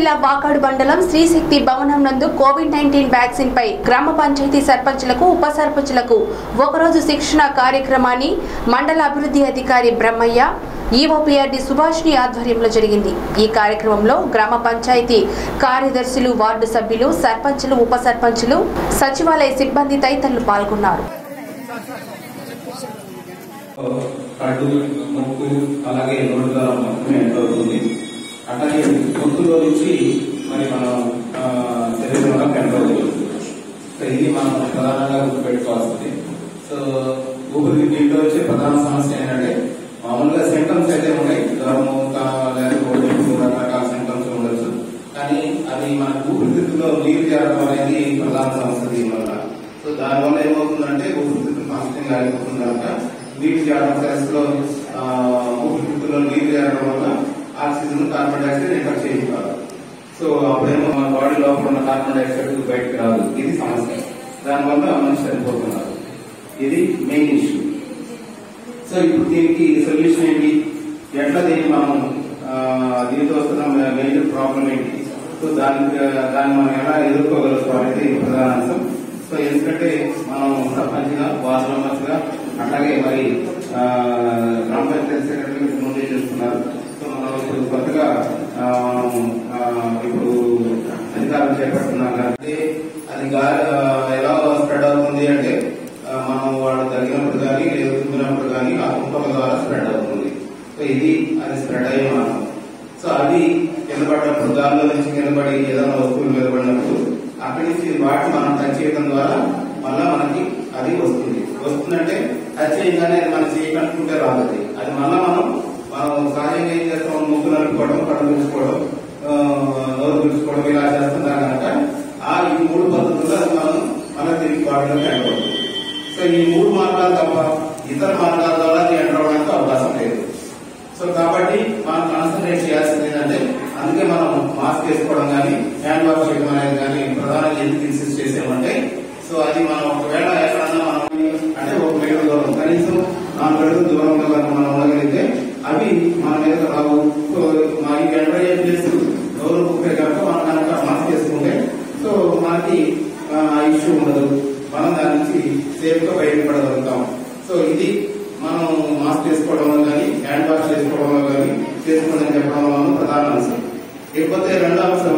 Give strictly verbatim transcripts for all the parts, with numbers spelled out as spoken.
జిల్లా వాకాడు మండలం శ్రీశక్తి భవనం నందు కోవిడ్ నైన్టీన్ వ్యాక్సిన్ పై గ్రామ పంచాయతీ సర్పంచులకు ఉప సర్పంచులకు ఒకరోజు శిక్షణ కార్యక్రమాన్ని మండల అభివృద్ధి అధికారి బ్రహ్మయ్య ఈఓపీఆర్డీ సుభాష్ని ఆధ్వర్యంలో జరిగింది। ఈ కార్యక్రమంలో గ్రామ పంచాయతీ కార్యదర్శులు, వార్డు సభ్యులు, సర్పంచులు, ఉప సర్పంచులు, సచివాలయ సిబ్బంది తదితరులు పాల్గొన్నారు। కట్టు ముక్కు అలాగే నోటి ద్వారా మొత్తం ఎంత అవుతుంది, అట్లాగే గొంతులో నుంచి మరి మనం శరీరంలో ఎంత అవుతుంది। సో ఇది మనం ప్రధానంగా గుర్తుపెట్టుకోవాల్సింది। సో ఊపిరితిత్తుల్లో వచ్చే ప్రధాన సమస్య ఏంటంటే మామూలుగా సింటమ్స్ అయితే ఉన్నాయి, జ్వరము లేకపోతే రకరకాల సింటమ్స్ ఉండొచ్చు, కానీ అది మన ఊపిరితిత్తుల్లో నీరు చేరడం అనేది ప్రధాన సమస్య దీనివల్ల। సో దానివల్ల ఏమవుతుందంటే ఊపిరితిత్తులు ఫంక్షనింగ్ ఆగిపోతుంది కనుక నీరు చేరడం సెల్స్ లో ఊపిరితిత్తుల్లో నీరు చేరడం వల్ల ఆక్సిజన్, కార్బన్ డైఆక్సైడ్ ఇంటర్ చేయించాలి। సో అప్పుడేమో మన బాడీ లోపల ఉన్న కార్బన్ డైఆక్సైడ్ బయటకు రాదు, ఇది సమస్య। దానివల్ల మనిషి చనిపోతున్నారు, ఇది మెయిన్ ఇష్యూ। సో ఇప్పుడు దీనికి సొల్యూషన్ ఏంటి, ఎట్లా దీన్ని మనం దీంతో వస్తున్న మేజర్ ప్రాబ్లం ఏంటి, సో దానికి దాన్ని మనం ఎలా ఎదుర్కోగలుగుతాం అనేది ప్రధాన అంశం। సో ఎందుకంటే మనం సర్పంచ్గా, వార్డు మెంబర్స్గా, అట్లాగే మరి గ్రామ పంచాయతీ సెక్రటరీ ముందే చేస్తున్నారు। సో మనం ఇప్పుడు కొత్తగా ఇప్పుడు అధికారులు చేపడుతున్నాం అంటే అది ఎలా స్ప్రెడ్ అవుతుంది అంటే మనం వాడు తగినప్పుడు కానీ లేదా తుమ్మినప్పుడు కానీ ఆ కుంపల ద్వారా స్ప్రెడ్ అవుతుంది। సో ఇది అది స్ప్రెడ్ అయ్యే మార్గం। సో అది కింద పడినప్పుడు, దానిలో నుంచి కింద పడి ఏదైనా వస్తువులు మీద పడినప్పుడు అక్కడి నుంచి వాటిని మనం టచ్ చేయడం ద్వారా మళ్ళా మనకి అది వస్తుంది। వస్తుందంటే టచ్ చేయగానే అది మనం చేయకనుకుంటే రాదు, అది అది మళ్ళా మనం మనం సహజంగా ఏం చేస్తాం, ముక్కు నలుపుకోవడం, కళ్ళు పిలుచుకోవడం, నోరు పిలుచుకోవడం ఇలా చేస్తున్నాం కనుక ఆ ఈ మూడు పద్ధతుల్లో అది మనం మళ్ళీ తిరిగి బాడీలోకి ఎంటర్ అవుతుంది। సో ఈ మూడు మార్గాలు తప్ప ఇతర మార్గాల ద్వారా అది ఎంటర్ అవడానికి అవకాశం లేదు। సో కాబట్టి మనం కాన్సన్ట్రేట్ చేయాల్సింది ఏంటంటే అందుకే మనం మాస్క్ వేసుకోవడం కానీ, హ్యాండ్ వాష్ చేయడం అనేది కానీ ప్రధానంగా ఎందుకు ఇన్సిస్ట్ చేసామంటే, సో అది మనం ఒకవేళ ఎక్కడన్నా మనం అంటే ఒక మీటర్ దూరం, కనీసం నాలుగు అడుగుల దూరంలో కనుక మనం ఉండగలిగితే అవి మన మీద రావు। సో మా ఈ ఎంటర్ అయ్యే ప్లేస్ నోరు ముప్పే కనుక మనం కనుక మాస్క్ వేసుకుంటే సో మనకి ఆ ఇష్యూ ఉండదు, మనం దాని నుంచి సేఫ్ గా బయటపడగలుగుతాం। సో ఇది మనం మాస్క్ వేసుకోవడంలో కానీ, హ్యాండ్ వాష్ చేసుకోవడంలో కానీ చేసుకోవడం చెప్పడం వల్ల ప్రధాన అంశం। లేకపోతే రెండో అంశం,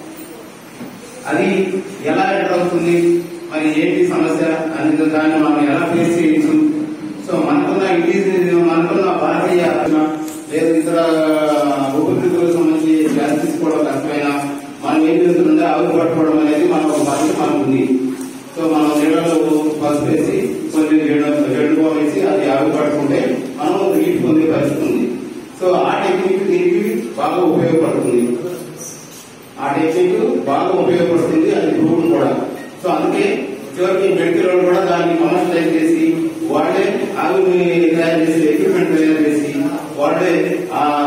అది ఎలా ఎంటర్ అవుతుంది, మరి ఏంటి సమస్య అనేది దాన్ని మనం ఎలా ఫేస్ చేయొచ్చు। సో మనకున్న ఇంగ్లీష్ మనకున్న భారతీయ లేదా ఇతర ఊపిరితిత్తులకు సంబంధించి గ్యాస్ తీసుకోవడం కష్టమైనా మనం ఏం చేస్తుంటే ఆవిరి పట్టుకోవడం అనేది మన ఒక బాధ్యత మనకు ఉంది। సో మనం నీళ్ళలో పసుపు వేసి కొన్ని రెండు వేసి అది ఆవిరి పట్టుకుంటే మనం రిలీఫ్ పొందే పరిస్థితి ఉంది। సో ఆ టెక్నిక్ దీనికి బాగా ఉపయోగపడుతుంది, ఆ టెక్నిక్ బాగా ఉపయోగపడుతుంది, అది ప్రూవ్ కూడా। సో అందుకే చివరికి మెడికల్ వాళ్ళు కూడా దాన్ని కమర్షియలైజ్ చేసి వాళ్ళే ఆవిరిని తయారు చేసి ఎక్విప్మెంట్ తయారు చేసి వాళ్ళే ఆ